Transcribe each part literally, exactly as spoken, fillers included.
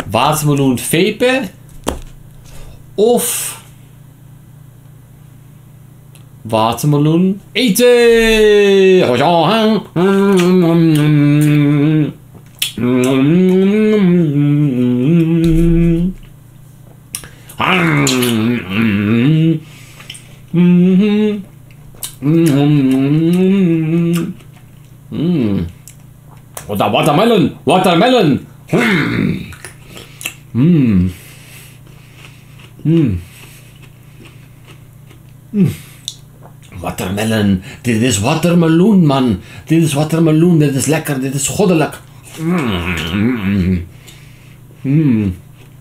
watermeloen vapen of watermeloen eten. What a watermelon, watermelon. Mm. Mm. Mm. Mm. Watermelon, dit is watermeloen, man. Dit is watermeloen, dit is lekker, dit is goddelijk. Mm. Mm. Mm.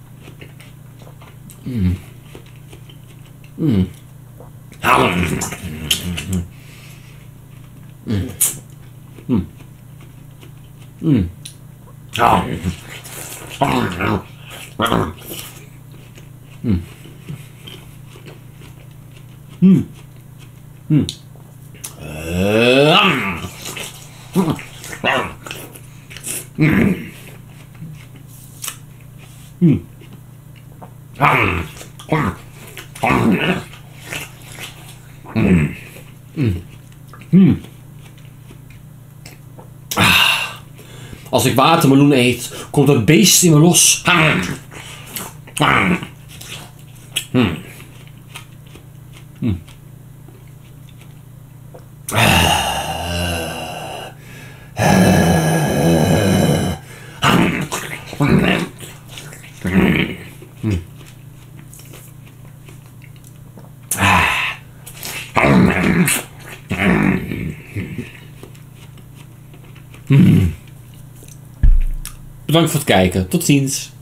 Mm. Mm. Mm. Mm. Mm. Ah. Mm. Mm. Mm. Uh. Mm. Mm. Ah. Mm. Mm. Mm. Als ik watermeloen eet, komt het beest in me los. Mm. Mm. Mm. Bedankt voor het kijken. Tot ziens.